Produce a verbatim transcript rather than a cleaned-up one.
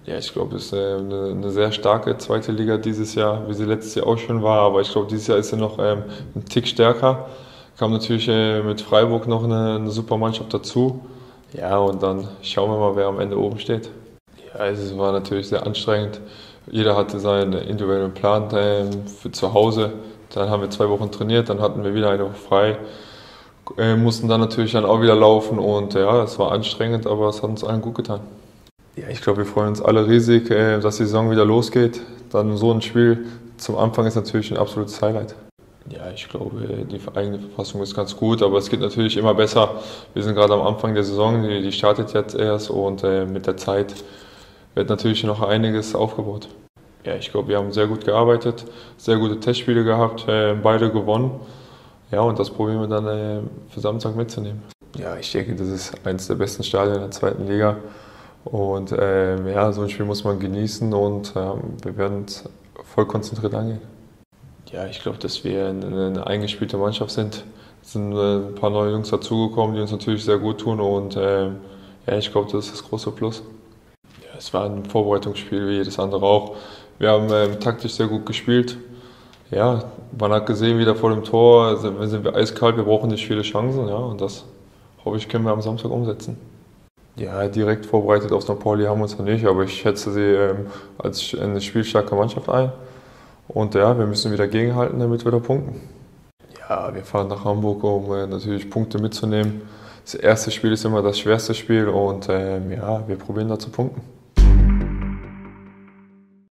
Ja, ich glaube, es ist äh, eine, eine sehr starke zweite Liga dieses Jahr, wie sie letztes Jahr auch schon war. Aber ich glaube, dieses Jahr ist sie noch ähm, ein Tick stärker. Kam natürlich äh, mit Freiburg noch eine, eine super Mannschaft dazu. Ja, und dann schauen wir mal, wer am Ende oben steht. Ja, also es war natürlich sehr anstrengend. Jeder hatte seinen individuellen Plan ähm, für zu Hause. Dann haben wir zwei Wochen trainiert, dann hatten wir wieder eine Woche frei. Äh, mussten dann natürlich dann auch wieder laufen und ja, es war anstrengend, aber es hat uns allen gut getan. Ja, ich glaube, wir freuen uns alle riesig, äh, dass die Saison wieder losgeht. Dann so ein Spiel zum Anfang ist natürlich ein absolutes Highlight. Ja, ich glaube, die eigene Verfassung ist ganz gut, aber es geht natürlich immer besser. Wir sind gerade am Anfang der Saison, die, die startet jetzt erst und äh, mit der Zeit wird natürlich noch einiges aufgebaut. Ja, ich glaube, wir haben sehr gut gearbeitet, sehr gute Testspiele gehabt, äh, beide gewonnen. Ja, und das probieren wir dann äh, für Samstag mitzunehmen. Ja, ich denke, das ist eines der besten Stadien der zweiten Liga. Und ähm, ja, so ein Spiel muss man genießen und ähm, wir werden es voll konzentriert angehen. Ja, ich glaube, dass wir eine, eine eingespielte Mannschaft sind. Es sind äh, ein paar neue Jungs dazugekommen, die uns natürlich sehr gut tun und ähm, ja, ich glaube, das ist das große Plus. Ja, es war ein Vorbereitungsspiel wie jedes andere auch. Wir haben ähm, taktisch sehr gut gespielt. Ja, man hat gesehen, wieder vor dem Tor, also, wir sind wir eiskalt, wir brauchen nicht viele Chancen, ja, und das hoffe ich, können wir am Samstag umsetzen. Ja, direkt vorbereitet auf Sankt Pauli haben wir uns noch nicht, aber ich schätze sie ähm, als eine spielstarke Mannschaft ein. Und ja, wir müssen wieder gegenhalten, damit wir da punkten. Ja, wir fahren nach Hamburg, um äh, natürlich Punkte mitzunehmen. Das erste Spiel ist immer das schwerste Spiel und ähm, ja, wir probieren da zu punkten.